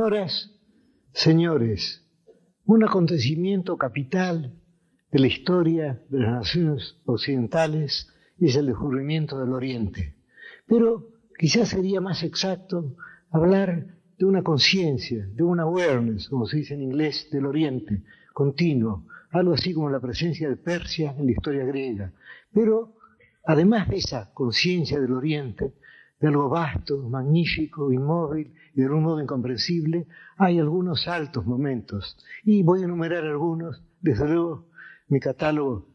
Señoras, señores, un acontecimiento capital de la historia de las naciones occidentales es el descubrimiento del Oriente. Pero quizás sería más exacto hablar de una conciencia, de un awareness, como se dice en inglés, del Oriente, continuo, algo así como la presencia de Persia en la historia griega. Pero además de esa conciencia del Oriente, de algo vasto, magnífico, inmóvil y de un modo incomprensible, hay algunos altos momentos. Y voy a enumerar algunos. Desde luego, mi catálogo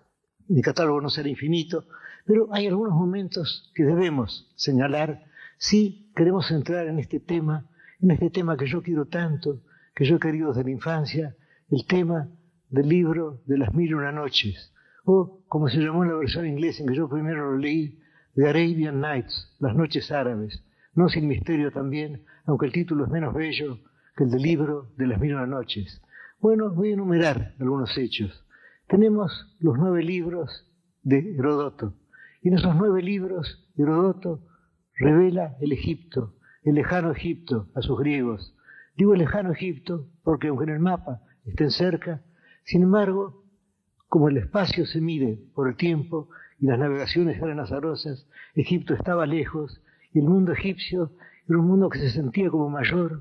no será infinito, pero hay algunos momentos que debemos señalar si queremos entrar en este tema que yo quiero tanto, que yo he querido desde la infancia, el tema del libro de las 1001 noches, o como se llamó en la versión inglesa en que yo primero lo leí, The Arabian Nights, las noches árabes, no sin misterio también, aunque el título es menos bello que el del libro de las 1001 noches. Bueno, voy a enumerar algunos hechos. Tenemos los 9 libros de Heródoto, y en esos 9 libros Heródoto revela el Egipto, el lejano Egipto a sus griegos. Digo el lejano Egipto porque aunque en el mapa estén cerca, sin embargo, como el espacio se mide por el tiempo y las navegaciones eran azarosas, Egipto estaba lejos y el mundo egipcio era un mundo que se sentía como mayor,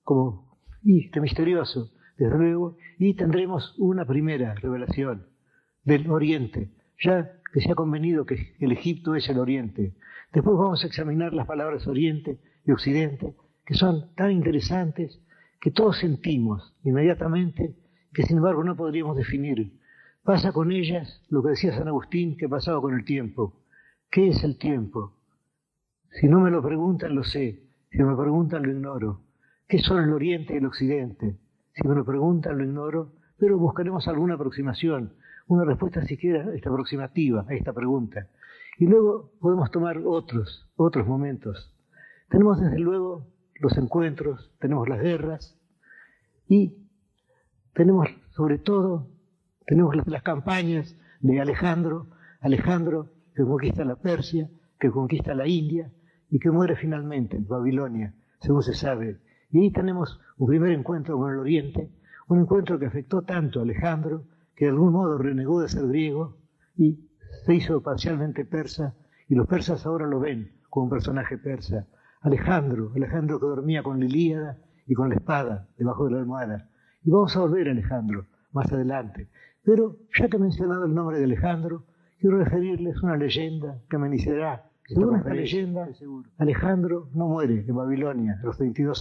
misterioso, desde luego, y tendremos una primera revelación del Oriente, ya que se ha convenido que el Egipto es el Oriente. Después vamos a examinar las palabras Oriente y Occidente, que son tan interesantes que todos sentimos inmediatamente, que sin embargo no podríamos definir. Pasa con ellas lo que decía San Agustín que pasaba con el tiempo. ¿Qué es el tiempo? Si no me lo preguntan, lo sé. Si me lo preguntan, lo ignoro. ¿Qué son el Oriente y el Occidente? Si me lo preguntan, lo ignoro, pero buscaremos alguna aproximación, una respuesta siquiera aproximativa a esta pregunta. Y luego podemos tomar otros momentos. Tenemos desde luego los encuentros, tenemos las guerras y tenemos sobre todo las campañas de Alejandro que conquista la Persia, que conquista la India y que muere finalmente en Babilonia, según se sabe. Y ahí tenemos un primer encuentro con el Oriente, un encuentro que afectó tanto a Alejandro, que de algún modo renegó de ser griego y se hizo parcialmente persa, y los persas ahora lo ven como un personaje persa. Alejandro que dormía con la Ilíada y con la espada debajo de la almohada. Y vamos a volver a Alejandro más adelante. Pero ya que he mencionado el nombre de Alejandro, quiero referirles una leyenda que me iniciará. Según esta leyenda, Alejandro no muere en Babilonia a los 22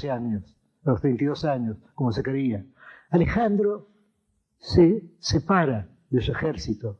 años, como se creía. Alejandro se separa de su ejército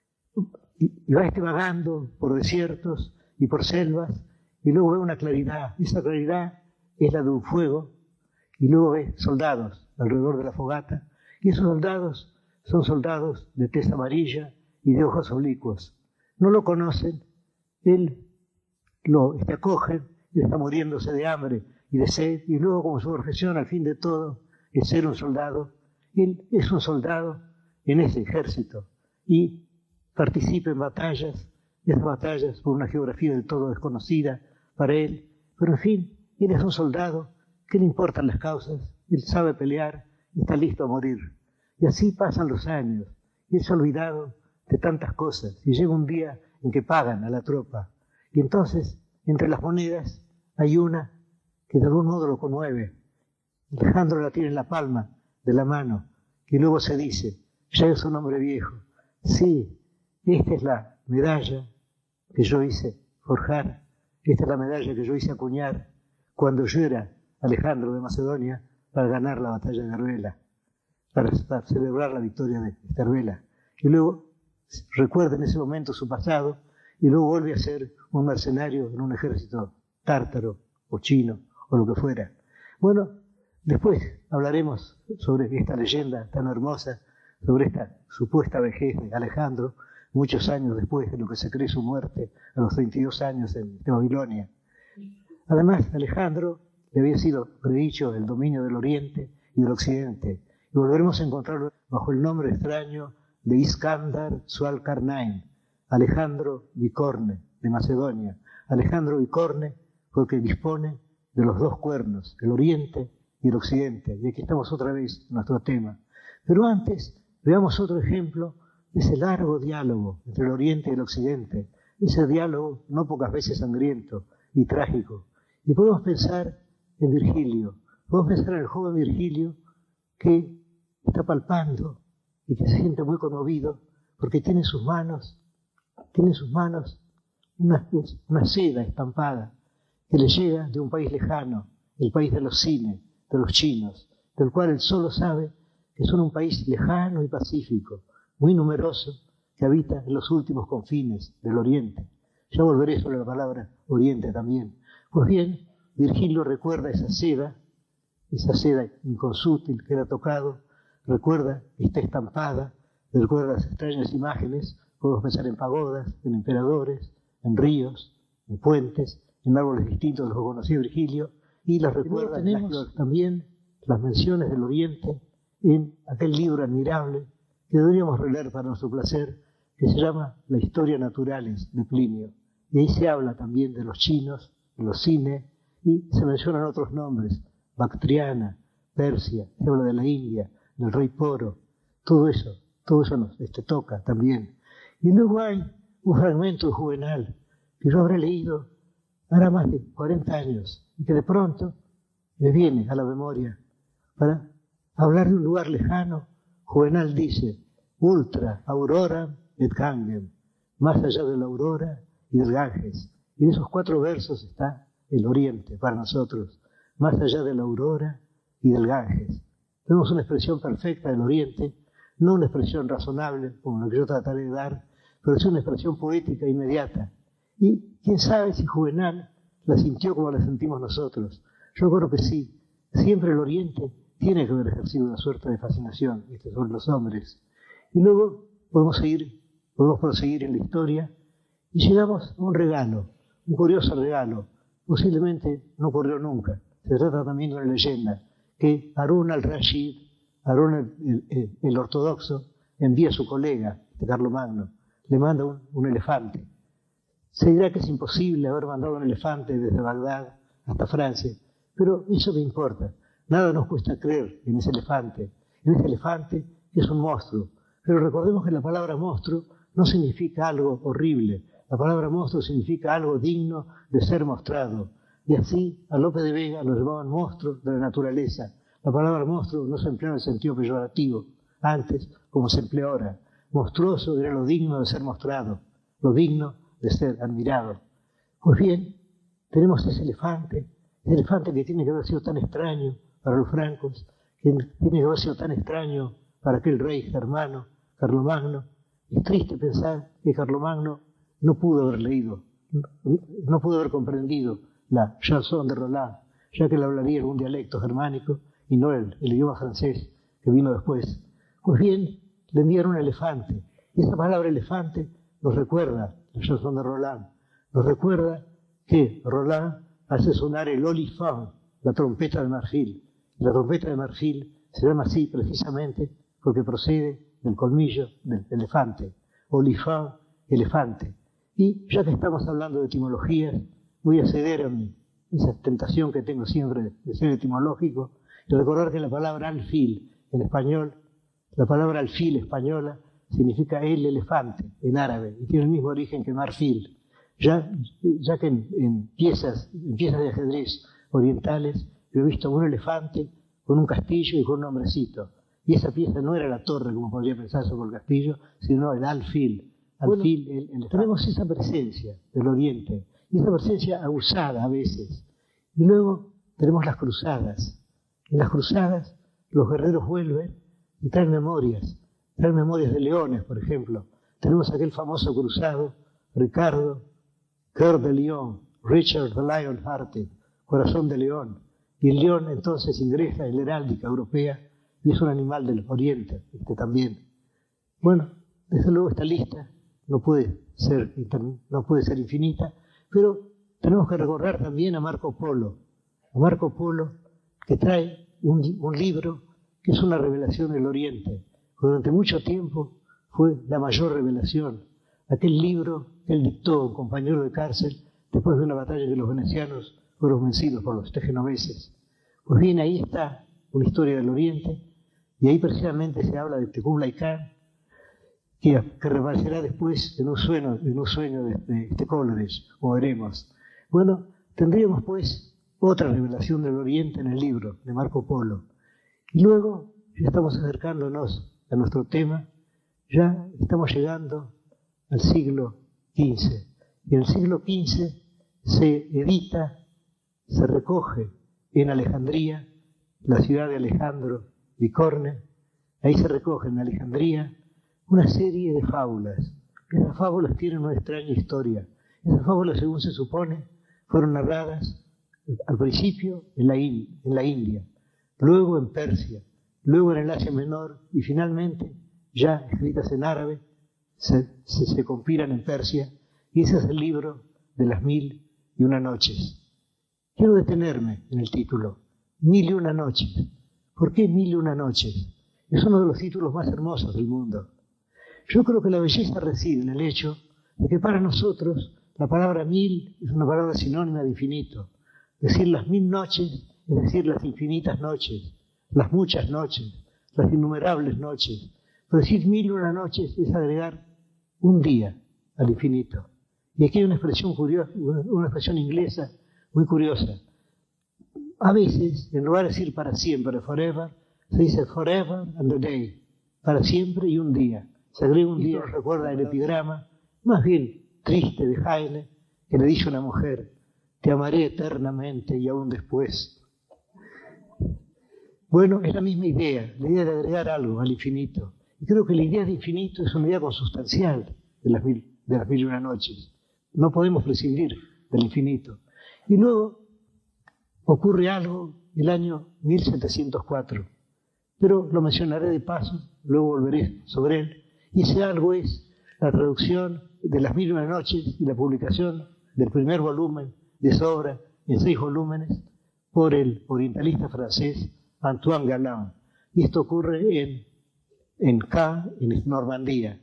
y va vagando por desiertos y por selvas, y luego ve una claridad. Esa claridad es la de un fuego, y luego ve soldados alrededor de la fogata, y esos soldados son soldados de tez amarilla y de ojos oblicuos. No lo conocen, él lo acoge, él está muriéndose de hambre y de sed, y luego como su profesión al fin de todo es ser un soldado, él es un soldado en ese ejército y participa en batallas, esas batallas por una geografía del todo desconocida para él, pero en fin, él es un soldado que le importan las causas, él sabe pelear y está listo a morir. Y así pasan los años, y es olvidado de tantas cosas, y llega un día en que pagan a la tropa, y entonces, entre las monedas, hay una que de algún modo lo conmueve. Alejandro la tiene en la palma de la mano, y luego se dice, ya es un hombre viejo, sí, esta es la medalla que yo hice forjar, esta es la medalla que yo hice acuñar cuando yo era Alejandro de Macedonia para ganar la batalla de Arbela, para celebrar la victoria de Arbela. Y luego recuerda en ese momento su pasado y luego vuelve a ser un mercenario en un ejército tártaro o chino o lo que fuera. Bueno, después hablaremos sobre esta leyenda tan hermosa, sobre esta supuesta vejez de Alejandro, muchos años después de lo que se cree su muerte, a los 32 años en Babilonia. Además, Alejandro le había sido predicho el dominio del Oriente y del Occidente, y volveremos a encontrarlo bajo el nombre extraño de Iskandar Sual-Karnain, Alejandro Bicorne de Macedonia. Alejandro Bicorne porque dispone de los 2 cuernos, el Oriente y el Occidente. Y aquí estamos otra vez en nuestro tema. Pero antes, veamos otro ejemplo de ese largo diálogo entre el Oriente y el Occidente. Ese diálogo no pocas veces sangriento y trágico. Y podemos pensar en Virgilio. Podemos pensar en el joven Virgilio que está palpando y que se siente muy conmovido porque tiene en sus manos una seda estampada que le llega de un país lejano, el país de los cines, de los chinos, del cual él solo sabe que son un país lejano y pacífico, muy numeroso, que habita en los últimos confines del Oriente. Ya volveré sobre la palabra Oriente también. Pues bien, Virgilio recuerda esa seda inconsútil que era tocado, recuerda esta estampada, recuerda las extrañas imágenes, podemos pensar en pagodas, en emperadores, en ríos, en puentes, en árboles distintos de los que conocía Virgilio, y las recuerda. Tenemos también las menciones del Oriente en aquel libro admirable que deberíamos releer para nuestro placer, que se llama La Historia Naturales de Plinio. Y ahí se habla también de los chinos, de los cines, y se mencionan otros nombres, Bactriana, Persia, se habla de la India, del rey Poro, todo eso nos toca también. Y luego hay un fragmento de Juvenal que yo habré leído hará más de 40 años y que de pronto me viene a la memoria para hablar de un lugar lejano. Juvenal dice, ultra aurora et Ganges, más allá de la aurora y del Ganges. Y en esos 4 versos está el Oriente para nosotros, más allá de la aurora y del Ganges. Tenemos una expresión perfecta del Oriente, no una expresión razonable como la que yo trataré de dar, pero es una expresión poética inmediata. Y quién sabe si Juvenal la sintió como la sentimos nosotros. Yo creo que sí. Siempre el Oriente tiene que haber ejercido una suerte de fascinación sobre los hombres. Y luego podemos proseguir en la historia y llegamos a un regalo, un curioso regalo. Posiblemente no ocurrió nunca. Se trata también de una leyenda que Harún al-Rashid, Harún el ortodoxo, envía a su colega, Carlomagno, le manda un elefante. Se dirá que es imposible haber mandado un elefante desde Bagdad hasta Francia, pero eso no importa. Nada nos cuesta creer en ese elefante que es un monstruo. Pero recordemos que la palabra monstruo no significa algo horrible. La palabra monstruo significa algo digno de ser mostrado. Y así a Lope de Vega lo llamaban monstruo de la naturaleza. La palabra monstruo no se emplea en el sentido peyorativo, antes como se emplea ahora. Monstruoso era lo digno de ser mostrado, lo digno de ser admirado. Pues bien, tenemos ese elefante que tiene que haber sido tan extraño para los francos, que tiene que haber sido tan extraño para aquel rey germano, Carlomagno. Es triste pensar que Carlomagno no pudo haber leído, no pudo haber comprendido la chanson de Roland, ya que él hablaría en un dialecto germánico y no el idioma francés que vino después. Pues bien, le enviaron un elefante. Y esa palabra elefante nos recuerda la chanson de Roland, nos recuerda que Roland hace sonar el olifant, la trompeta de marfil. Y la trompeta de marfil se llama así precisamente porque procede del colmillo del elefante. Olifant, elefante. Y ya que estamos hablando de etimologías, voy a ceder a esa tentación que tengo siempre de ser etimológico y recordar que la palabra alfil en español, la palabra alfil española significa el elefante en árabe y tiene el mismo origen que marfil. Ya que en piezas de ajedrez orientales yo he visto un elefante con un castillo y con un hombrecito. Y esa pieza no era la torre, como podría pensarse por el castillo, sino el alfil. Tenemos esa presencia del Oriente, y esa presencia abusada a veces. Y luego tenemos las cruzadas. En las cruzadas los guerreros vuelven y traen memorias de leones, por ejemplo. Tenemos aquel famoso cruzado, Ricardo, Cœur de Lion, Richard the Lion-Hearted, Corazón de León. Y el león entonces ingresa en la heráldica europea y es un animal del Oriente, también. Bueno, desde luego esta lista no puede ser infinita, pero tenemos que recordar también a Marco Polo que trae un libro que es una revelación del Oriente. Durante mucho tiempo fue la mayor revelación. Aquel libro que él dictó a un compañero de cárcel después de una batalla que los venecianos fueron vencidos por los genoveses. Pues bien, ahí está una historia del Oriente, y ahí precisamente se habla de Kublai Khan, que reaparecerá después en un sueño de Coleridge, o veremos. Bueno, tendríamos pues otra revelación del Oriente en el libro de Marco Polo. Y luego, ya estamos acercándonos a nuestro tema, ya estamos llegando al siglo XV. Y en el siglo XV se edita, se recoge en Alejandría, la ciudad de Alejandro Bicorne, ahí se recoge en Alejandría una serie de fábulas. Esas fábulas tienen una extraña historia. Esas fábulas, según se supone, fueron narradas al principio en la India, luego en Persia, luego en el Asia Menor y finalmente, ya escritas en árabe, se compilan en Persia, y ese es el libro de las 1001 noches. Quiero detenerme en el título, 1001 noches. ¿Por qué 1001 noches? Es uno de los títulos más hermosos del mundo. Yo creo que la belleza reside en el hecho de que para nosotros la palabra 1000 es una palabra sinónima de infinito. Decir las 1000 noches es decir las infinitas noches, las muchas noches, las innumerables noches. Pero decir 1001 noches es agregar un día al infinito. Y aquí hay una expresión curiosa, una expresión inglesa muy curiosa. A veces, en lugar de decir para siempre, forever, se dice forever and a day, para siempre y un día. Se agrega un día, recuerda el epigrama, más bien triste de Heine, que le dice a una mujer, te amaré eternamente y aún después. Bueno, es la misma idea, la idea de agregar algo al infinito. Y creo que la idea de infinito es una idea consustancial de las 1001 noches. No podemos prescindir del infinito. Y luego ocurre algo el año 1704, pero lo mencionaré de paso, luego volveré sobre él. Y ese algo es la traducción de las 1001 noches y la publicación del primer volumen de esa obra en 6 volúmenes por el orientalista francés Antoine Galland. Y esto ocurre en Normandía.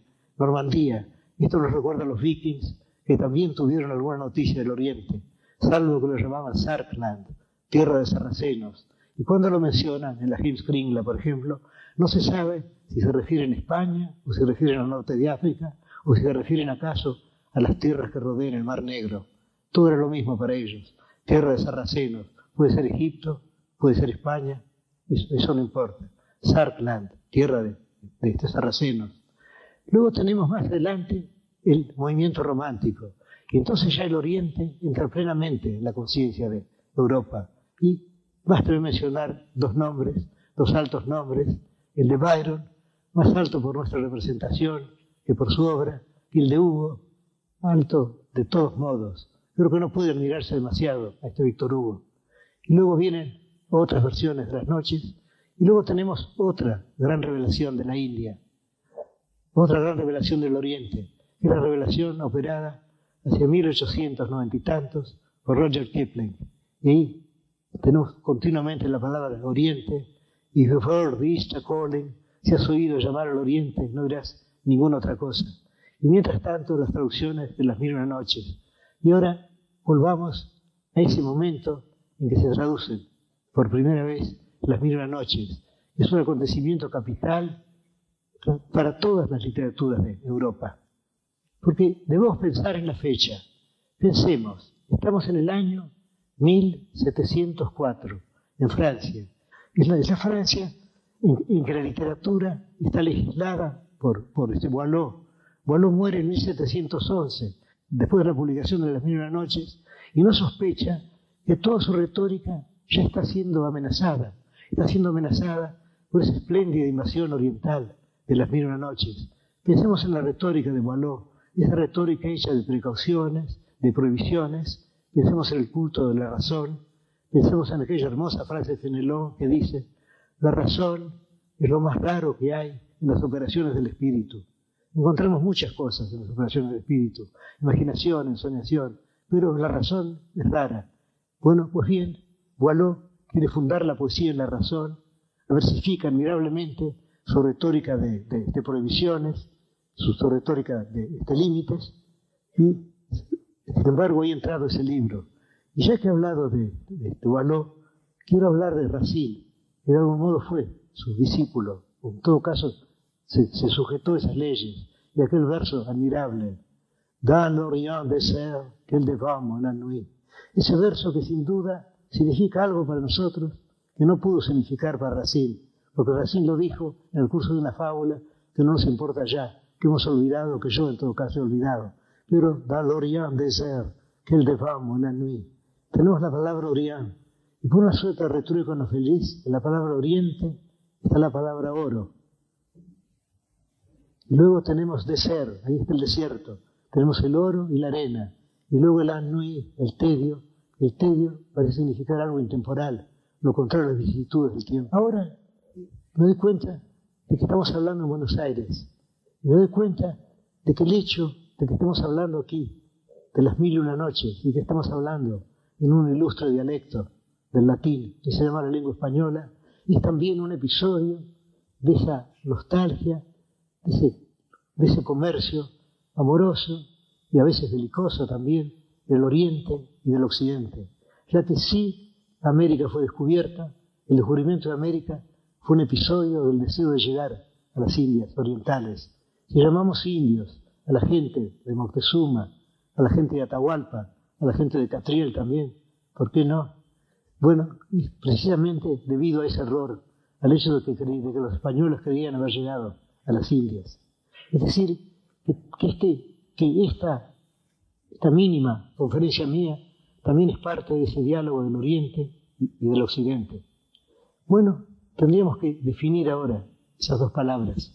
Esto nos recuerda a los vikings, que también tuvieron alguna noticia del Oriente, salvo que lo llamaban Sarkland, tierra de sarracenos. Y cuando lo mencionan en la Heimskringla, por ejemplo, no se sabe si se refieren a España, o se refieren al norte de África, o si se refieren acaso a las tierras que rodean el Mar Negro. Todo era lo mismo para ellos, tierra de sarracenos. Puede ser Egipto, puede ser España, eso no importa. Sarkland, tierra de sarracenos. Luego tenemos más adelante el movimiento romántico, y entonces ya el Oriente entra plenamente en la conciencia de Europa. Y basta mencionar dos altos nombres, el de Byron, más alto por nuestra representación que por su obra, y el de Hugo, alto de todos modos. Creo que no puede admirarse demasiado a este Víctor Hugo. Y luego vienen otras versiones de las noches, y luego tenemos otra gran revelación de la India, otra gran revelación del Oriente, que es la revelación operada hacia 1890 y tantos por Roger Kipling. Y ahí tenemos continuamente la palabra Oriente, y if you've heard the East calling, si has oído llamar al Oriente, no dirás ninguna otra cosa. Y mientras tanto, las traducciones de las 1001 noches. Y ahora volvamos a ese momento en que se traducen por primera vez las 1001 noches. Es un acontecimiento capital para todas las literaturas de Europa. Porque debemos pensar en la fecha. Pensemos, estamos en el año 1704, en Francia. Es la Francia en que la literatura está legislada por Boileau. Boileau muere en 1711, después de la publicación de las 1001 noches, y no sospecha que toda su retórica ya está siendo amenazada. Está siendo amenazada por esa espléndida invasión oriental de las 1001 noches. Pensemos en la retórica de Boileau, esa retórica hecha de precauciones, de prohibiciones. Pensemos en el culto de la razón. Pensemos en aquella hermosa frase de Fenelon que dice: la razón es lo más raro que hay en las operaciones del espíritu. Encontramos muchas cosas en las operaciones del espíritu, imaginación, ensoñación, pero la razón es rara. Bueno, pues bien, Boileau quiere fundar la poesía en la razón, versifica admirablemente su retórica de prohibiciones, su retórica de límites, y sin embargo ahí ha entrado ese libro. Y ya que he hablado de Boileau, quiero hablar de Racine, que de algún modo fue su discípulo, o en todo caso se sujetó a esas leyes, y aquel verso admirable, dans l'Orient désert qu'elle devant la nuit. Ese verso que sin duda significa algo para nosotros que no pudo significar para Racine, porque Racine lo dijo en el curso de una fábula que no nos importa ya, que hemos olvidado, que yo en todo caso he olvidado. Pero dans l'Orient désert qu'elle devant la nuit. Tenemos la palabra Orient, y por una suerte retruécono feliz, en la palabra Oriente está la palabra oro. Y luego tenemos désert, ahí está el desierto. Tenemos el oro y la arena. Y luego el ennui, el tedio. El tedio parece significar algo intemporal, lo contrario a las vicisitudes del tiempo. Ahora me doy cuenta de que estamos hablando en Buenos Aires. Y me doy cuenta de que el hecho de que estemos hablando aquí, de las 1001 noches, y que estamos hablando en un ilustre dialecto del latín, que se llama la lengua española, es también un episodio de esa nostalgia, de ese comercio amoroso y a veces belicoso también del Oriente y del Occidente. Ya que sí, América fue descubierta, el descubrimiento de América fue un episodio del deseo de llegar a las Indias orientales. Si llamamos indios a la gente de Moctezuma, a la gente de Atahualpa, a la gente de Catriel también, ¿por qué no? Bueno, precisamente debido a ese error, al hecho de que los españoles creían haber llegado a las Indias. Es decir, que esta mínima conferencia mía también es parte de ese diálogo del Oriente y del Occidente. Bueno, tendríamos que definir ahora esas dos palabras.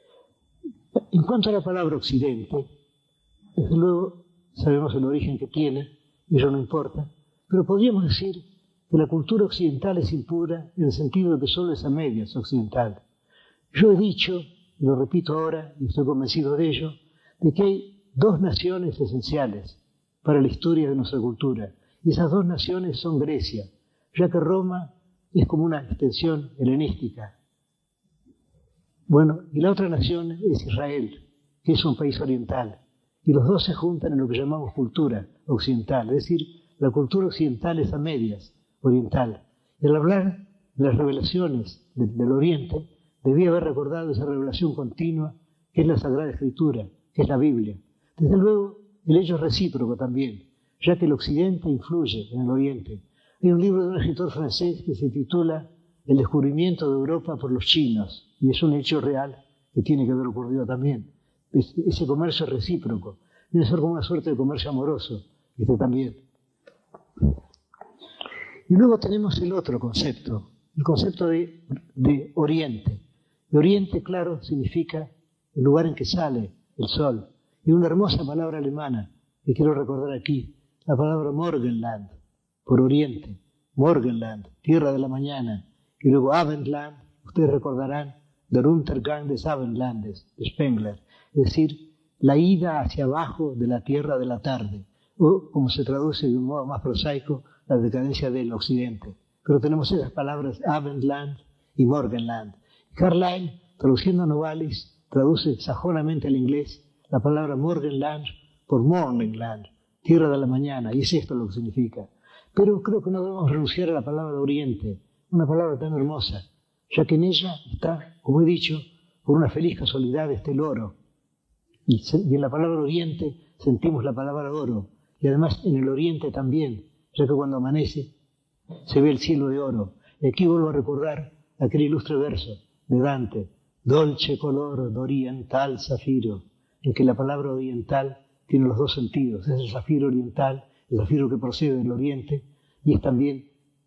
En cuanto a la palabra Occidente, desde luego sabemos el origen que tiene, y eso no importa, pero podríamos decir que la cultura occidental es impura en el sentido de que solo es a medias occidental. Yo he dicho, y lo repito ahora, y estoy convencido de ello, de que hay dos naciones esenciales para la historia de nuestra cultura, y esas dos naciones son Grecia, ya que Roma es como una extensión helenística. Bueno, y la otra nación es Israel, que es un país oriental, y los dos se juntan en lo que llamamos cultura occidental, es decir, la cultura occidental es a medias oriental. Y al hablar de las revelaciones del Oriente, debía haber recordado esa revelación continua que es la Sagrada Escritura, que es la Biblia. Desde luego, el hecho es recíproco también, ya que el Occidente influye en el Oriente. Hay un libro de un escritor francés que se titula El descubrimiento de Europa por los chinos, y es un hecho real que tiene que haber ocurrido también. Ese comercio es recíproco, debe ser como una suerte de comercio amoroso, este también. Y luego tenemos el otro concepto, el concepto de Oriente. Y Oriente, claro, significa el lugar en que sale el sol. Y una hermosa palabra alemana que quiero recordar aquí, la palabra Morgenland, por Oriente. Morgenland, tierra de la mañana. Y luego Abendland, ustedes recordarán, der Untergang des Abendlandes, de Spengler. Es decir, la ida hacia abajo de la tierra de la tarde. O, como se traduce de un modo más prosaico, la decadencia del Occidente. Pero tenemos esas palabras Abendland y Morgenland. Carlyle, traduciendo a Novalis, traduce sajonamente al inglés la palabra Morgenland por Morningland, tierra de la mañana, y es esto lo que significa. Pero creo que no debemos renunciar a la palabra Oriente, una palabra tan hermosa, ya que en ella está, como he dicho, por una feliz casualidad está el oro. Y en la palabra Oriente sentimos la palabra oro, y además en el Oriente también, ya que cuando amanece se ve el cielo de oro. Y aquí vuelvo a recordar aquel ilustre verso de Dante, Dolce color d'oriental zafiro, en que la palabra oriental tiene los dos sentidos, es el zafiro oriental, el zafiro que procede del oriente, y es también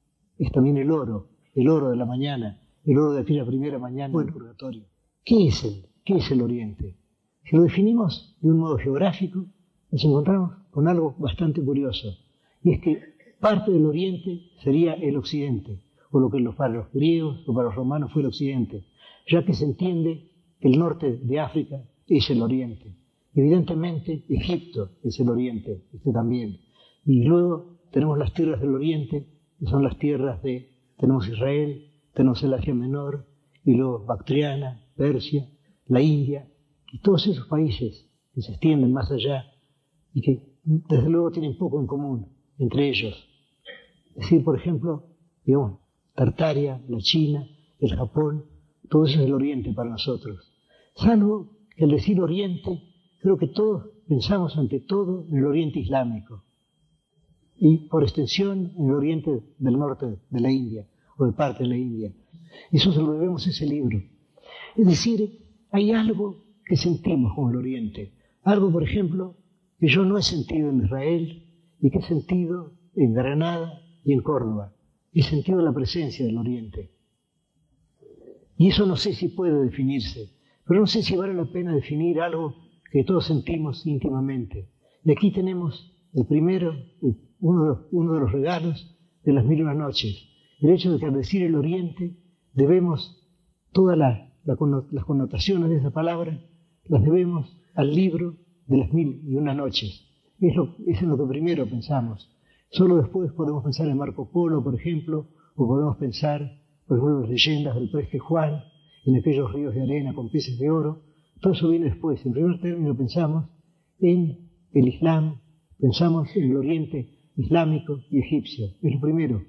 el oro de la mañana, el oro de aquella primera mañana del purgatorio. ¿Qué es el oriente? Si lo definimos de un modo geográfico, nos encontramos con algo bastante curioso, y es que parte del oriente sería el occidente, o lo que para los griegos o para los romanos fue el occidente, ya que se entiende que el norte de África es el oriente. Evidentemente, Egipto es el oriente, este también. Y luego tenemos las tierras del oriente, que son las tierras tenemos Israel, tenemos el Asia Menor, y luego Bactriana, Persia, la India, y todos esos países que se extienden más allá y que desde luego tienen poco en común entre ellos. Es decir, por ejemplo, digamos, Tartaria, la China, el Japón, todo eso es el Oriente para nosotros. Salvo que al decir Oriente, creo que todos pensamos ante todo en el Oriente Islámico y por extensión en el Oriente del norte de la India o de parte de la India. Eso se lo debemos a ese libro. Es decir, hay algo que sentimos con el Oriente. Algo, por ejemplo, que yo no he sentido en Israel y que he sentido en Granada y en Córdoba. He sentido la presencia del Oriente. Y eso no sé si puede definirse, pero no sé si vale la pena definir algo que todos sentimos íntimamente. Y aquí tenemos el primero, uno de los regalos de las 1001 noches. El hecho de que al decir el Oriente debemos todas las connotaciones de esa palabra, las debemos al libro de las 1001 noches. Es en lo que primero pensamos. Solo después podemos pensar en Marco Polo, por ejemplo, o podemos pensar, por ejemplo, en las leyendas del preste Juan, en aquellos ríos de arena con peces de oro. Todo eso viene después. En primer término pensamos en el Islam, pensamos en el Oriente islámico y egipcio. Es lo primero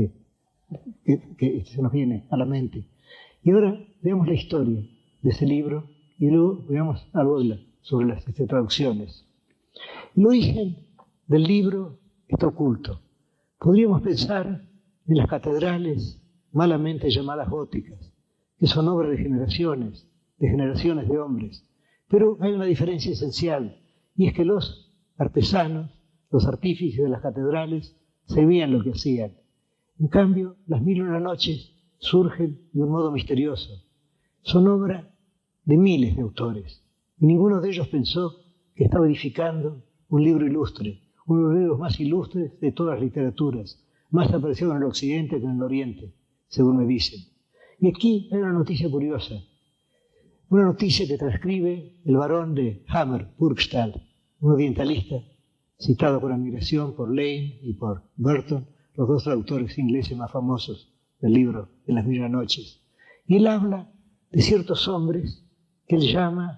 que se nos viene a la mente. Y ahora veamos la historia de ese libro y luego veamos algo sobre las traducciones. El origen del libro está oculto. Podríamos pensar en las catedrales malamente llamadas góticas, que son obras de generaciones de hombres. Pero hay una diferencia esencial, y es que los artesanos, los artífices de las catedrales, sabían lo que hacían. En cambio, las 1001 noches surgen de un modo misterioso. Son obra de miles de autores, y ninguno de ellos pensó que estaba edificando un libro ilustre, uno de los libros más ilustres de todas las literaturas, más apreciado en el Occidente que en el Oriente, según me dicen. Y aquí hay una noticia curiosa, una noticia que transcribe el barón de Hammer, Burgstall, un orientalista citado con admiración por Lane y por Burton, los dos traductores ingleses más famosos del libro de las 1001 noches. Y él habla de ciertos hombres que él llama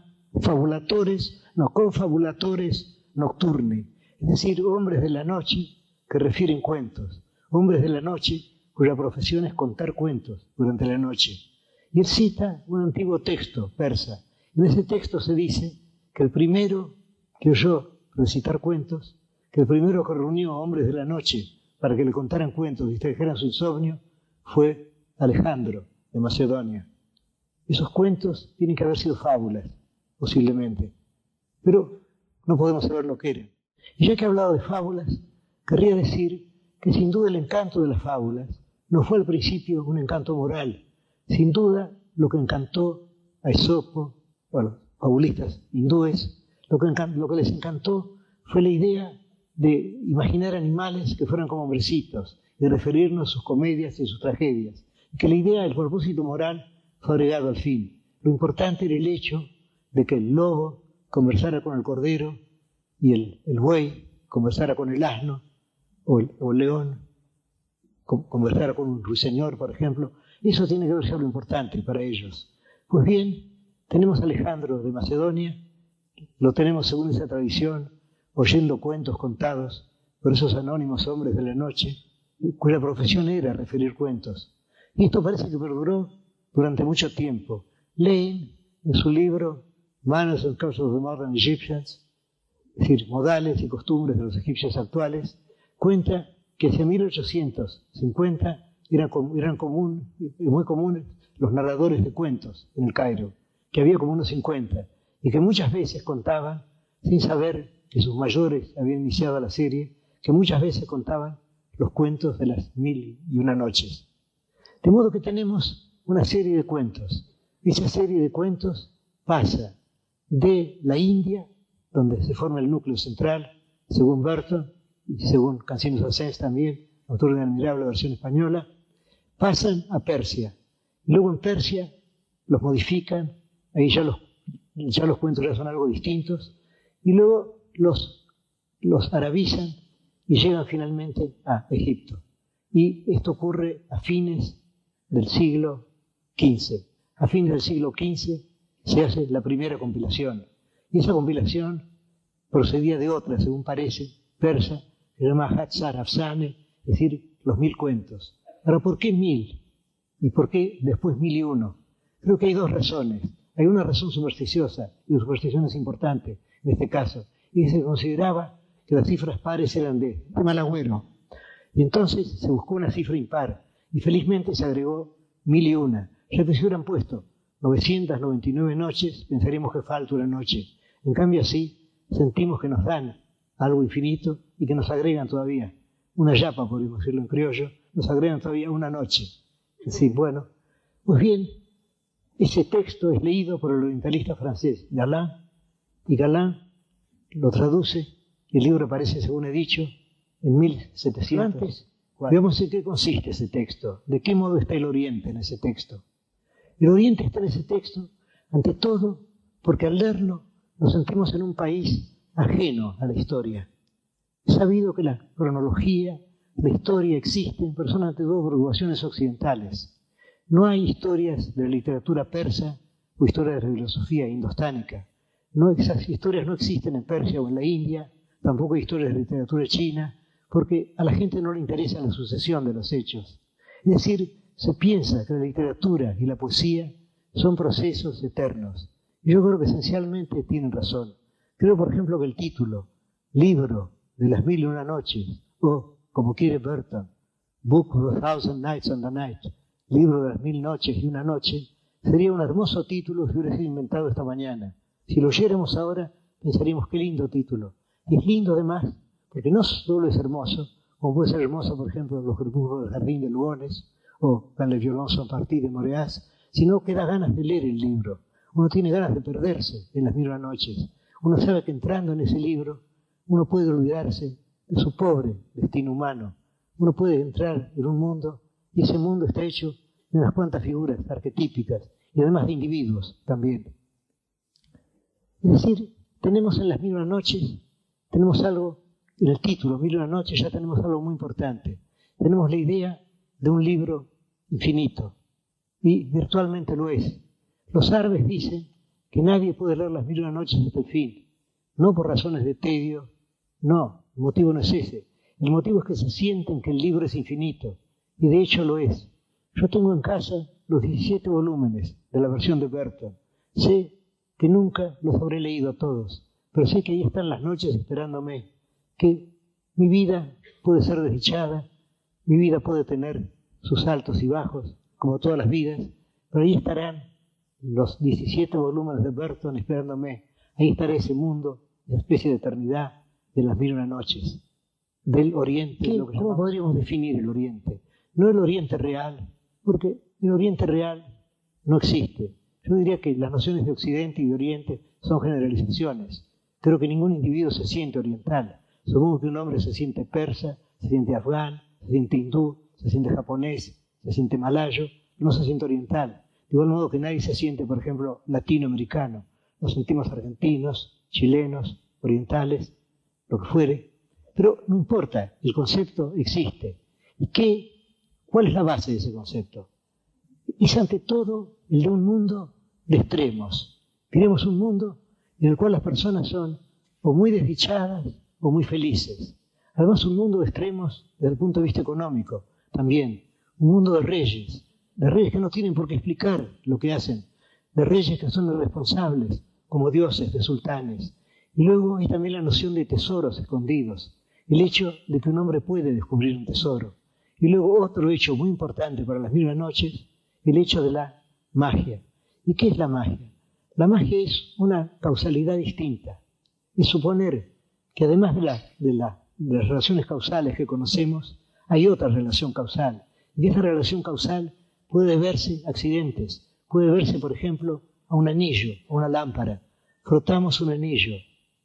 confabulatores nocturni, es decir, hombres de la noche que refieren cuentos, hombres de la noche cuya profesión es contar cuentos durante la noche. Y él cita un antiguo texto persa. En ese texto se dice que el primero que oyó recitar cuentos, que el primero que reunió a hombres de la noche para que le contaran cuentos y distrajeran su insomnio, fue Alejandro de Macedonia. Esos cuentos tienen que haber sido fábulas, posiblemente, pero no podemos saber lo que eran. Y ya que he hablado de fábulas, querría decir que sin duda el encanto de las fábulas no fue al principio un encanto moral. Sin duda lo que encantó a Esopo, o a los fabulistas hindúes, lo que les encantó fue la idea de imaginar animales que fueran como hombrecitos, de referirnos a sus comedias y sus tragedias. Y que la idea, el propósito moral, fue agregado al fin. Lo importante era el hecho de que el lobo conversara con el cordero y el buey conversara con el asno, o el león conversara con un ruiseñor, por ejemplo. Eso tiene que ver ser lo importante para ellos. Pues bien, tenemos a Alejandro de Macedonia, lo tenemos según esa tradición, oyendo cuentos contados por esos anónimos hombres de la noche, cuya profesión era referir cuentos. Y esto parece que perduró durante mucho tiempo. Lane, en su libro Manners and Customs of the Modern Egyptians, es decir, modales y costumbres de los egipcios actuales, cuenta que hacia 1850 eran muy comunes los narradores de cuentos en el Cairo, que había como unos 50, y que muchas veces contaban, sin saber que sus mayores habían iniciado la serie, que muchas veces contaban los cuentos de las 1001 noches. De modo que tenemos una serie de cuentos. Esa serie de cuentos pasa de la India, donde se forma el núcleo central, según Burton, y según Cansinos Assens también, autor de una admirable versión española, pasan a Persia. Y luego en Persia los modifican, ahí ya los cuentos ya son algo distintos, y luego los arabizan y llegan finalmente a Egipto. Y esto ocurre a fines del siglo XV. A fines del siglo XV se hace la primera compilación. Y esa compilación procedía de otra, según parece, persa, que se llama Hatzar Afsane, es decir, los 1000 cuentos. Ahora, ¿por qué 1000? ¿Y por qué después 1001? Creo que hay dos razones. Hay una razón supersticiosa, y la superstición es importante en este caso, y se consideraba que las cifras pares eran de mal agüero. Y entonces se buscó una cifra impar, y felizmente se agregó 1001. Ya que si hubieran puesto 999 noches, pensaríamos que falta una noche. En cambio así, sentimos que nos dan algo infinito y que nos agregan todavía una yapa, podríamos decirlo en criollo, nos agregan todavía una noche. Es decir, bueno, pues bien, ese texto es leído por el orientalista francés Galland, y Galland lo traduce, y el libro aparece, según he dicho, en 1700. Antes, veamos en qué consiste ese texto, de qué modo está el Oriente en ese texto. El Oriente está en ese texto, ante todo, porque al leerlo nos sentimos en un país ajeno a la historia. Es sabido que la cronología, la historia existen, pero son ante todo preocupaciones occidentales. No hay historias de la literatura persa o historias de la filosofía indostánica. Esas historias no existen en Persia o en la India, tampoco hay historias de literatura china, porque a la gente no le interesa la sucesión de los hechos. Es decir, se piensa que la literatura y la poesía son procesos eternos. Y yo creo que esencialmente tienen razón. Creo, por ejemplo, que el título, Libro de las 1001 noches, o, como quiere Burton, Book of a Thousand Nights and a Night, Libro de las 1000 noches y una noche, sería un hermoso título si hubiera sido inventado esta mañana. Si lo oyéramos ahora, pensaríamos qué lindo título. Y es lindo además, porque no solo es hermoso, como puede ser hermoso, por ejemplo, Los crepúsculos del jardín de Lugones, o Quand le violon sont partis de Moreas, sino que da ganas de leer el libro. Uno tiene ganas de perderse en las 1001 noches. Uno sabe que entrando en ese libro, uno puede olvidarse de su pobre destino humano. Uno puede entrar en un mundo, y ese mundo está hecho de unas cuantas figuras arquetípicas, y además de individuos también. Es decir, tenemos en las 1001 noches, tenemos algo, en el título, 1001 noches, ya tenemos algo muy importante. Tenemos la idea de un libro infinito, y virtualmente lo es. Los árabes dicen que nadie puede leer las 1001 noches hasta el fin, no por razones de tedio, no, el motivo no es ese. El motivo es que se sienten que el libro es infinito, y de hecho lo es. Yo tengo en casa los 17 volúmenes de la versión de Burton. Sé que nunca los habré leído todos, pero sé que ahí están las noches esperándome, que mi vida puede ser desdichada, mi vida puede tener sus altos y bajos, como todas las vidas, pero ahí estarán los 17 volúmenes de Burton esperándome. Ahí estará ese mundo, una especie de eternidad de las 1001 noches, del Oriente. ¿Cómo podríamos definir el Oriente? No el Oriente real, porque el Oriente real no existe. Yo diría que las nociones de Occidente y de Oriente son generalizaciones. Creo que ningún individuo se siente oriental. Supongo que un hombre se siente persa, se siente afgán, se siente hindú, se siente japonés, se siente malayo, no se siente oriental. De igual modo que nadie se siente, por ejemplo, latinoamericano. Nos sentimos argentinos, chilenos, orientales, lo que fuere. Pero no importa, el concepto existe. ¿Y cuál es la base de ese concepto? Es ante todo el de un mundo de extremos. Queremos un mundo en el cual las personas son o muy desdichadas o muy felices. Además, un mundo de extremos desde el punto de vista económico también. Un mundo de reyes que no tienen por qué explicar lo que hacen, de reyes que son irresponsables, como dioses, de sultanes. Y luego hay también la noción de tesoros escondidos, el hecho de que un hombre puede descubrir un tesoro. Y luego otro hecho muy importante para las 1001 noches, el hecho de la magia. ¿Y qué es la magia? La magia es una causalidad distinta. Es suponer que además de las relaciones causales que conocemos, hay otra relación causal. Y esa relación causal puede deberse a accidentes. Puede deberse, por ejemplo, a un anillo, a una lámpara. Frotamos un anillo,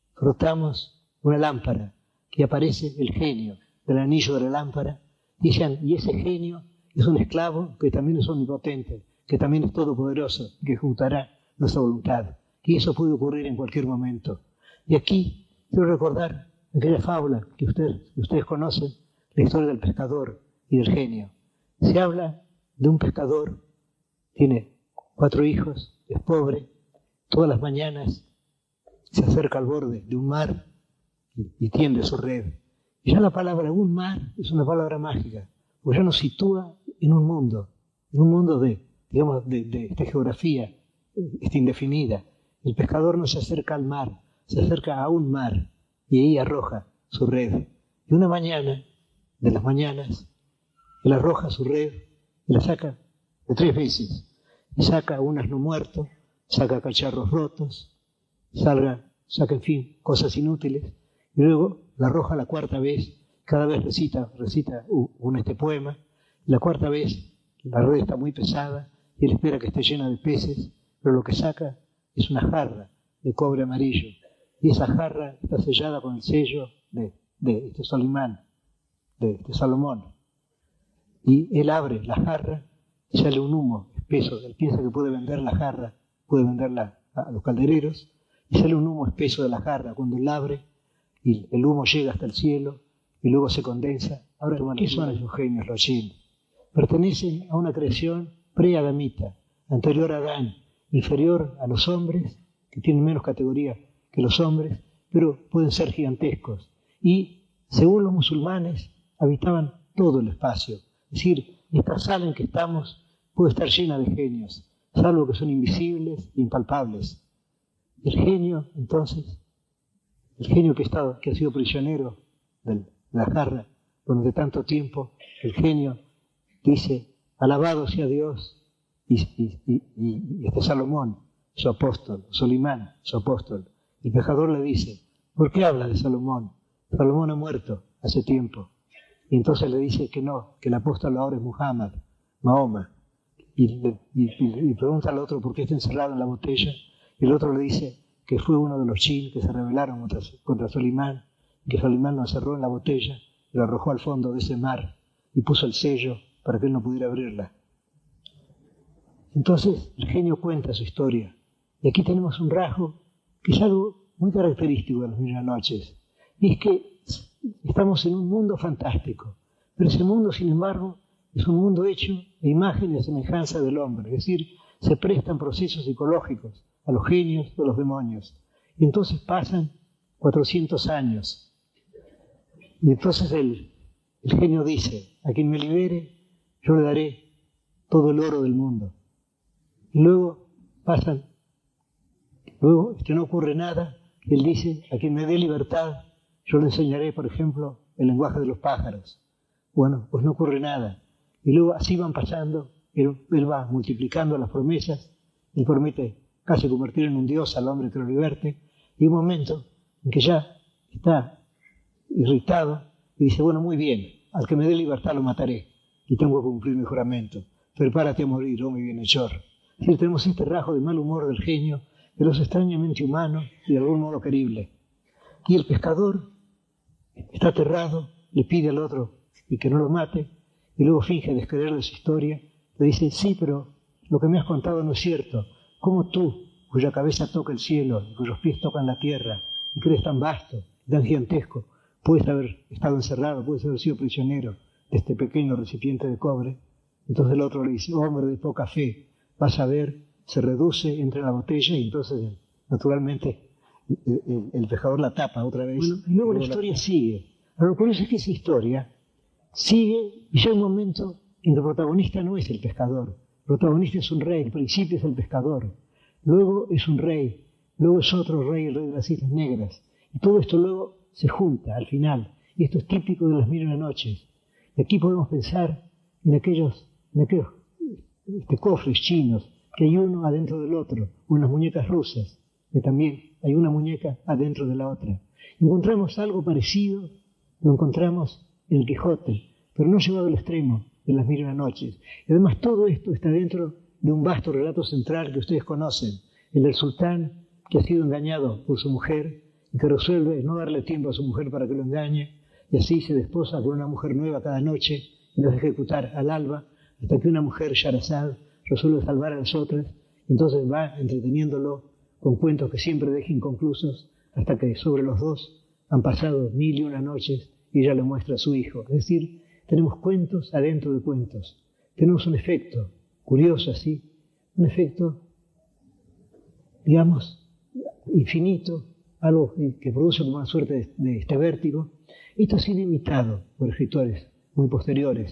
frotamos una lámpara, y aparece el genio del anillo de la lámpara. Y ese genio es un esclavo que también es omnipotente, que también es todopoderoso, que ejecutará nuestra voluntad. Y eso puede ocurrir en cualquier momento. Y aquí quiero recordar aquella fábula que ustedes conocen, la historia del pescador y del genio. Se habla de un pescador, tiene 4 hijos, es pobre, todas las mañanas se acerca al borde de un mar y tiende su red. Y ya la palabra un mar es una palabra mágica, porque ya nos sitúa en un mundo de, digamos, de geografía indefinida. El pescador no se acerca al mar, se acerca a un mar y ahí arroja su red. Y una mañana, de las mañanas, él arroja su red y la saca de 3 veces. Y saca un asno muerto, saca cacharros rotos, saca en fin, cosas inútiles. Y luego la arroja la 4ª vez, cada vez recita este poema. La 4ª vez la red está muy pesada y él espera que esté llena de peces, pero lo que saca es una jarra de cobre amarillo. Y esa jarra está sellada con el sello de Solimán, de Salomón. Y él abre la jarra y sale un humo espeso. Él piensa que puede vender la jarra, puede venderla a los caldereros, y sale un humo espeso de la jarra cuando él abre y el humo llega hasta el cielo y luego se condensa. Ahora, ¿qué son esos genios, Rothschild? Pertenecen a una creación pre-adamita, anterior a Adán, inferior a los hombres, que tienen menos categoría que los hombres, pero pueden ser gigantescos. Y, según los musulmanes, habitaban todo el espacio. Es decir, esta sala en que estamos puede estar llena de genios, salvo que son invisibles e impalpables. El genio, entonces, el genio que ha sido prisionero de la jarra durante tanto tiempo, el genio dice, alabado sea Dios, y Salomón, su apóstol, Solimán, su apóstol. El pescador le dice, ¿por qué habla de Salomón? Salomón ha muerto hace tiempo. Y entonces le dice que no, que el apóstol ahora es Muhammad, Mahoma. Y pregunta al otro por qué está encerrado en la botella. Y el otro le dice que fue uno de los jinn que se rebelaron contra Solimán, que Solimán lo encerró en la botella y lo arrojó al fondo de ese mar y puso el sello para que él no pudiera abrirla. Entonces el genio cuenta su historia. Y aquí tenemos un rasgo que es algo muy característico de las Mil y una Noches. Y es que estamos en un mundo fantástico, pero ese mundo, sin embargo, es un mundo hecho de imagen y de semejanza del hombre. Es decir, se prestan procesos psicológicos a los genios o a los demonios. Y entonces pasan 400 años. Y entonces el genio dice, a quien me libere, yo le daré todo el oro del mundo. Y luego no ocurre nada. Él dice, a quien me dé libertad, yo le enseñaré, por ejemplo, el lenguaje de los pájaros. Bueno, pues no ocurre nada. Y luego así van pasando, él va multiplicando las promesas, él promete casi convertir en un dios al hombre que lo liberte, y un momento en que ya está irritado y dice, bueno, muy bien, al que me dé libertad lo mataré, y tengo que cumplir mi juramento. Prepárate a morir, oh mi bienhechor. Es decir, tenemos este rasgo de mal humor del genio, pero es extrañamente humano y de algún modo querible. Y el pescador está aterrado, le pide al otro y que no lo mate, y luego finge descreer de su historia. Le dice, sí, pero lo que me has contado no es cierto. ¿Cómo tú, cuya cabeza toca el cielo y cuyos pies tocan la tierra, y crees tan vasto, tan gigantesco, puedes haber estado encerrado, puedes haber sido prisionero de este pequeño recipiente de cobre? Entonces el otro le dice, hombre de poca fe, vas a ver, se reduce, entra en la botella y entonces, naturalmente, el pescador la tapa otra vez. Bueno, y luego la historia sigue. Pero lo curioso es que esa historia sigue y llega un momento en que el protagonista no es el pescador. El protagonista es un rey, el principio es el pescador. Luego es un rey, luego es otro rey, el rey de las Islas Negras. Y todo esto luego se junta al final. Y esto es típico de las Mil y una Noches. Y aquí podemos pensar en aquellos cofres chinos, que hay uno adentro del otro, unas muñecas rusas, que también hay una muñeca adentro de la otra. Encontramos algo parecido, lo encontramos en el Quijote, pero no llevado al extremo de las Mil y una Noches. Y además todo esto está dentro de un vasto relato central que ustedes conocen, el del sultán que ha sido engañado por su mujer y que resuelve no darle tiempo a su mujer para que lo engañe, y así se desposa con una mujer nueva cada noche y las ejecutar al alba, hasta que una mujer, Sharazad, resuelve salvar a las otras, y entonces va entreteniéndolo con cuentos que siempre deja inconclusos, hasta que sobre los dos han pasado 1001 noches y ella le muestra a su hijo. Es decir, tenemos cuentos adentro de cuentos. Tenemos un efecto curioso así, un efecto, digamos, infinito, algo que produce como una suerte de este vértigo. Esto ha sido imitado por escritores muy posteriores.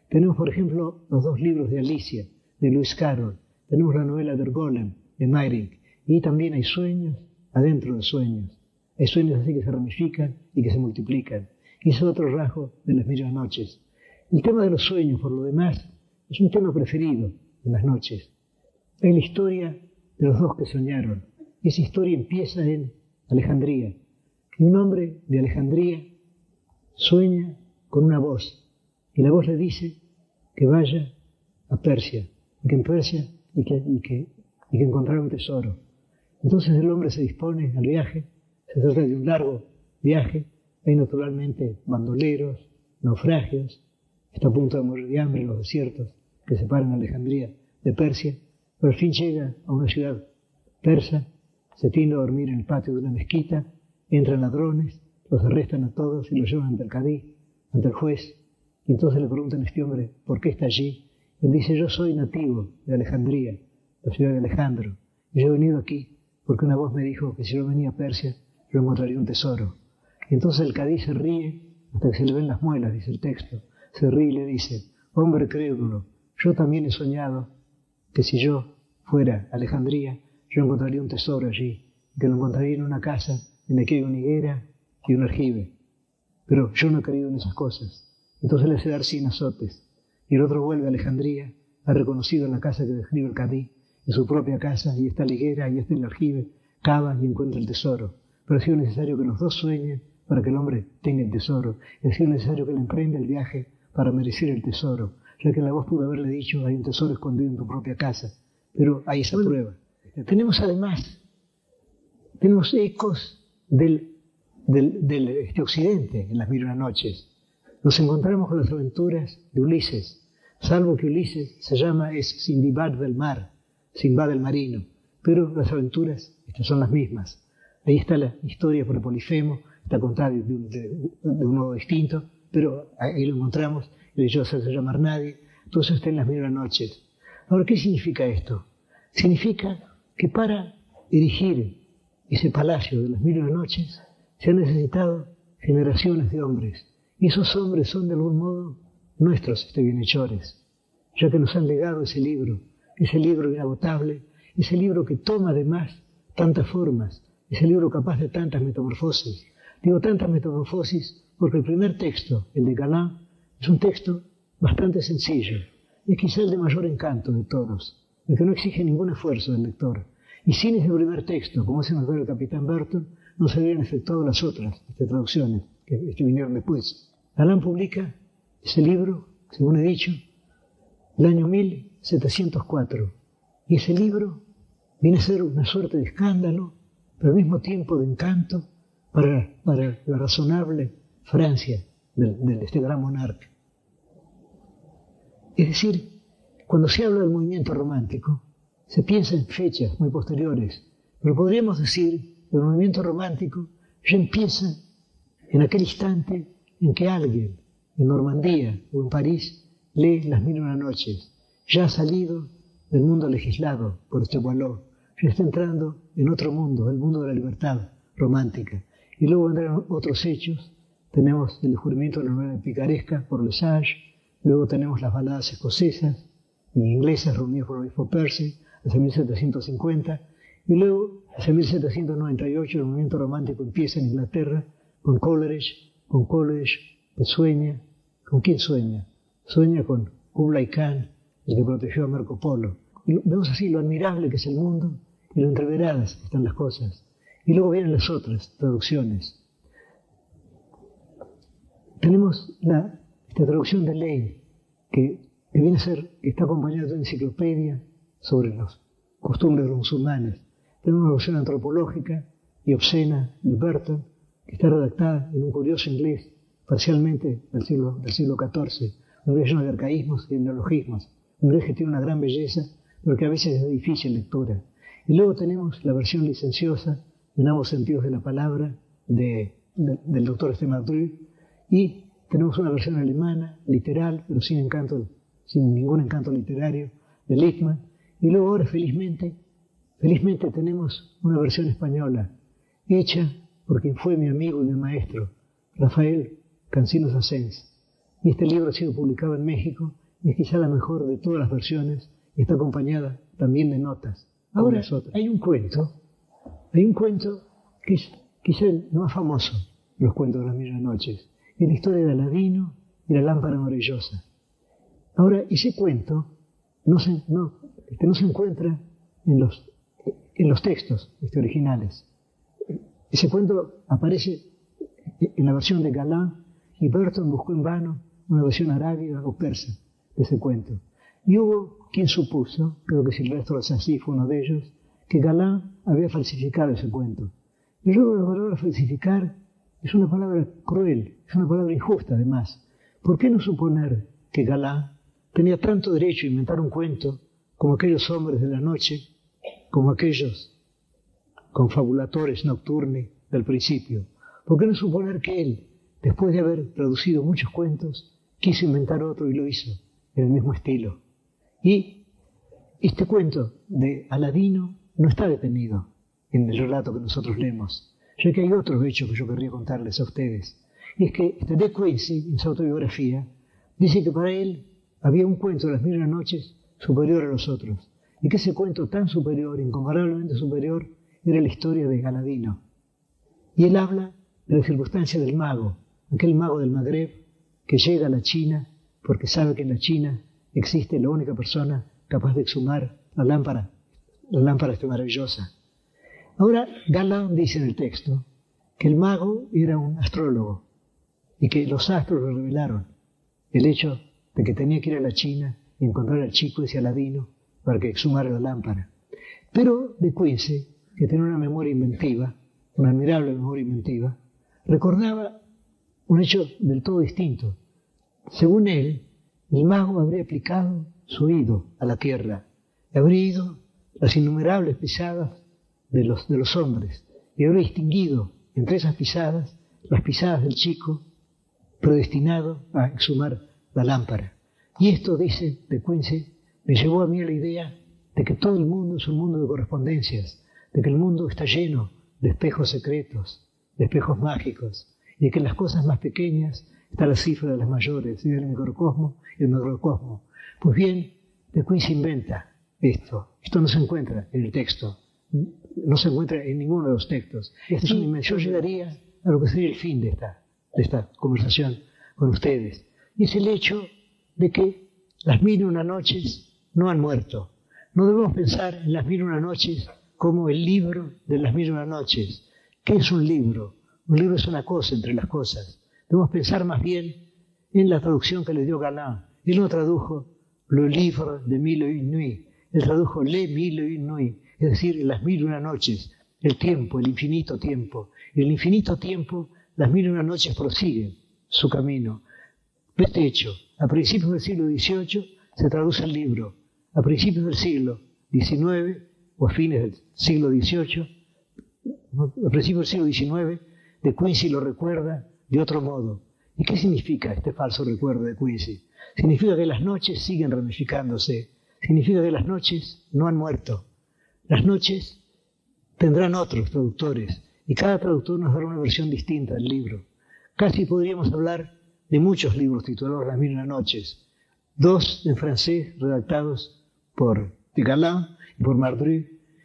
Tenemos, por ejemplo, los 2 libros de Alicia, de Lewis Carroll. Tenemos la novela Der Golem, de Meyrink. Y también hay sueños adentro de sueños. Hay sueños así que se ramifican y que se multiplican. Y ese es otro rasgo de las 1000 noches. El tema de los sueños, por lo demás, es un tema preferido en las noches. Es la historia de los 2 que soñaron. Y esa historia empieza en Alejandría. Y un hombre de Alejandría sueña con una voz. Y la voz le dice que vaya a Persia. Y que en Persia y que encontrará un tesoro. Entonces el hombre se dispone al viaje. Se trata de un largo viaje. Hay naturalmente bandoleros, naufragios. Está a punto de morir de hambre en los desiertos que separan Alejandría de Persia. Pero al fin llega a una ciudad persa. Se tiende a dormir en el patio de una mezquita. Entran ladrones, los arrestan a todos y los llevan ante el cadí, ante el juez. Y entonces le preguntan a este hombre por qué está allí. Él dice: yo soy nativo de Alejandría, la ciudad de Alejandro. Y yo he venido aquí porque una voz me dijo que si yo venía a Persia, yo encontraría un tesoro. Y entonces el cadí se ríe hasta que se le ven las muelas, dice el texto. Se ríe y le dice: hombre crédulo, yo también he soñado que si yo fuera a Alejandría, yo encontraría un tesoro allí, que lo encontraría en una casa en la que hay una higuera y un aljibe. Pero yo no he creído en esas cosas. Entonces le hace dar 100 azotes. Y el otro vuelve a Alejandría, ha reconocido en la casa que describe el cadí, en su propia casa, y está la higuera, y está el aljibe, cava y encuentra el tesoro. Pero ha sido necesario que los 2 sueñen para que el hombre tenga el tesoro. Ha sido necesario que él emprenda el viaje para merecer el tesoro, ya que la voz pudo haberle dicho: hay un tesoro escondido en tu propia casa. Pero hay esa prueba. Tenemos además, ecos del occidente en las 1000 noches. Nos encontramos con las aventuras de Ulises, salvo que Ulises es Sindbad del mar, Sindbad el marino, pero las aventuras estas son las mismas. Ahí está la historia por Polifemo, está contada de un modo distinto, pero ahí lo encontramos, y leyó hacerse llamar nadie. Todo eso está en las 1000 noches. Ahora, ¿qué significa esto? Significa que para erigir ese palacio de las 1000 noches se han necesitado generaciones de hombres. Y esos hombres son de algún modo nuestros bienhechores, ya que nos han legado ese libro inagotable, ese libro que toma además tantas formas, ese libro capaz de tantas metamorfosis. Digo tantas metamorfosis porque el primer texto, el de Galán, es un texto bastante sencillo. Es quizá el de mayor encanto de todos, el que no exige ningún esfuerzo del lector. Y sin ese primer texto, como se nos ve el capitán Burton, no se habrían efectuado las otras traducciones que vinieron después. Galán publica ese libro, según he dicho, el año 1704. Y ese libro viene a ser una suerte de escándalo, pero al mismo tiempo de encanto para la razonable Francia de este gran monarca. Es decir, cuando se habla del movimiento romántico, se piensa en fechas muy posteriores, pero podríamos decir que el movimiento romántico ya empieza en aquel instante en que alguien en Normandía o en París lee Las 1000 noches. Ya ha salido del mundo legislado por este Boileau, ya está entrando en otro mundo, el mundo de la libertad romántica. Y luego vendrán otros hechos. Tenemos el descubrimiento de la novela picaresca por Le Sage, luego tenemos las baladas escocesas y inglesas reunidas por el obispo Percy hacia 1750, y luego hacia 1798 el movimiento romántico empieza en Inglaterra con Coleridge, que sueña. ¿Con quién sueña? Sueña con Kublai Khan, el que protegió a Marco Polo. Y vemos así lo admirable que es el mundo y lo entreveradas que están las cosas. Y luego vienen las otras traducciones. Tenemos esta traducción de Lane, que viene a ser, que está acompañada de una enciclopedia sobre las costumbres de los musulmanes. Tenemos una versión antropológica y obscena de Burton, que está redactada en un curioso inglés, parcialmente del siglo XIV, un inglés lleno de arcaísmos y de neologismos, un inglés que tiene una gran belleza, pero que a veces es de difícil lectura. Y luego tenemos la versión licenciosa, en ambos sentidos de la palabra, del doctor Estemadreux, y tenemos una versión alemana, literal, pero sin ningún encanto literario, de Littmann. Y luego ahora, felizmente tenemos una versión española, hecha por quien fue mi amigo y mi maestro, Rafael Cansinos Asens. y este libro ha sido publicado en México y es quizá la mejor de todas las versiones y está acompañada también de notas. Ahora, hay un cuento que es quizá el más famoso de los cuentos de las mil y una noches, es la historia de Aladino y la lámpara maravillosa. Ahora, ese cuento no se encuentra en los textos originales. Ese cuento aparece en la versión de Galland y Burton buscó en vano una versión arábiga o persa de ese cuento. Y hubo quien supuso, creo que Silvestre Alsací fue uno de ellos, que Galland había falsificado ese cuento. Y luego la palabra falsificar es una palabra cruel, es una palabra injusta además. ¿Por qué no suponer que Galland tenía tanto derecho a inventar un cuento como aquellos hombres de la noche, como aquellos confabulatores nocturni del principio? ¿Por qué no suponer que él, después de haber traducido muchos cuentos, quiso inventar otro y lo hizo en el mismo estilo? Y este cuento de Aladino no está detenido en el relato que nosotros leemos, ya que hay otros hechos que yo querría contarles a ustedes. Y es que de Quincy, en su autobiografía, dice que para él había un cuento de las mil y una noches superior a los otros, y que ese cuento tan superior, incomparablemente superior, era la historia de Aladino. Y él habla de la circunstancia del mago, aquel mago del Magreb que llega a la China porque sabe que en la China existe la única persona capaz de exhumar la lámpara esta maravillosa. Ahora, Galland dice en el texto que el mago era un astrólogo y que los astros le revelaron el hecho de que tenía que ir a la China y encontrar al chico ese Aladino para que exhumara la lámpara. Pero de Quincy, que tenía una memoria inventiva, una admirable memoria inventiva, recordaba un hecho del todo distinto. Según él, el mago habría aplicado su oído a la tierra, habría ido las innumerables pisadas de los hombres y habría distinguido entre esas pisadas las pisadas del chico predestinado a exhumar la lámpara. Y esto, dice de Quincy, me llevó a mí a la idea de que todo el mundo es un mundo de correspondencias, de que el mundo está lleno de espejos secretos, de espejos mágicos, y de que en las cosas más pequeñas está la cifra de las mayores, y del microcosmo y el macrocosmo. Pues bien, de Quincy inventa esto. Esto no se encuentra en el texto, no se encuentra en ninguno de los textos. Esta es una invención. Yo llegaría a lo que sería el fin de esta conversación con ustedes. Y es el hecho de que las mil y una noches no han muerto. No debemos pensar en las mil y una noches como el libro de las mil y una noches. ¿Qué es un libro? Un libro es una cosa entre las cosas. Debemos pensar más bien en la traducción que le dio Galland. Él no tradujo le livre de mille et une nuits, él tradujo les mille et une nuits, es decir, las mil y una noches, el tiempo, el infinito tiempo. Y el infinito tiempo, las mil y una noches prosiguen su camino. Este hecho, a principios del siglo XVIII se traduce el libro. A principios del siglo XIX o a fines del siglo XVIII, a principios del siglo XIX, de Quincy lo recuerda de otro modo. ¿Y qué significa este falso recuerdo de Quincy? Significa que las noches siguen ramificándose. Significa que las noches no han muerto. Las noches tendrán otros traductores y cada traductor nos dará una versión distinta del libro. Casi podríamos hablar de muchos libros titulados Las mil y una noches. 2 en francés redactados por Galland y por Mardru.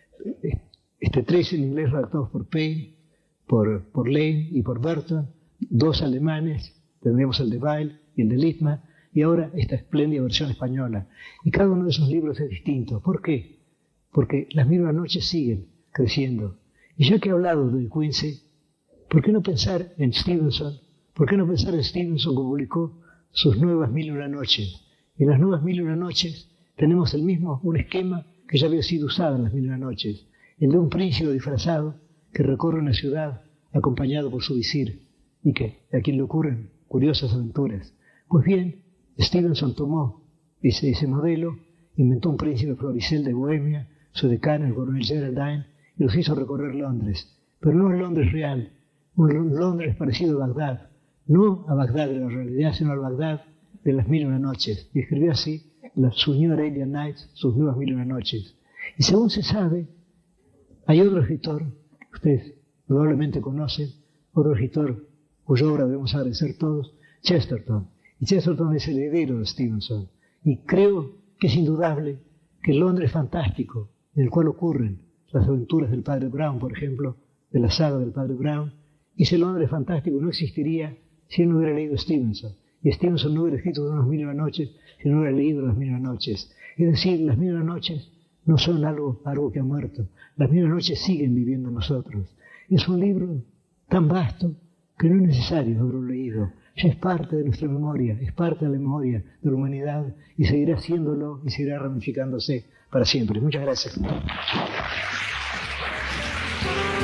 3 en inglés redactados por Payne, por Lane y por Burton. 2 alemanes, tendríamos el de Weil y el de Littmann, y ahora esta espléndida versión española. Y cada uno de esos libros es distinto. ¿Por qué? Porque las mil y una noches siguen creciendo. Y ya que he hablado de Quincy, ¿por qué no pensar en Stevenson? ¿Por qué no pensar en Stevenson que publicó sus nuevas mil y una noches? En las nuevas mil y una noches tenemos un esquema que ya había sido usado en las mil y una noches, el de un príncipe disfrazado que recorre una ciudad acompañado por su visir y a quien le ocurren curiosas aventuras. Pues bien, Stevenson tomó ese modelo, inventó un príncipe Floricel de Bohemia, su decano, el coronel Geraldine, y los hizo recorrer Londres. Pero no el Londres real, un Londres parecido a Bagdad, no a Bagdad de la realidad, sino al Bagdad de las mil y una noches. Y escribió así sus New Arabian Nights, sus nuevas mil y una noches. Y según se sabe, hay otro escritor, ustedes probablemente conocen, otro escritor cuya obra debemos agradecer todos, Chesterton. Y Chesterton es el heredero de Stevenson. Y creo que es indudable que el Londres fantástico, en el cual ocurren las aventuras del padre Brown, por ejemplo, de la saga del padre Brown, ese Londres fantástico no existiría si él no hubiera leído Stevenson. Y Stevenson no hubiera escrito unas 1000 noches si no hubiera leído las 1000 noches. Es decir, las 1000 noches no son algo que ha muerto. Las 1000 noches siguen viviendo en nosotros. Es un libro tan vasto que no es necesario haberlo leído. Ya es parte de nuestra memoria, es parte de la memoria de la humanidad y seguirá siéndolo y seguirá ramificándose para siempre. Muchas gracias.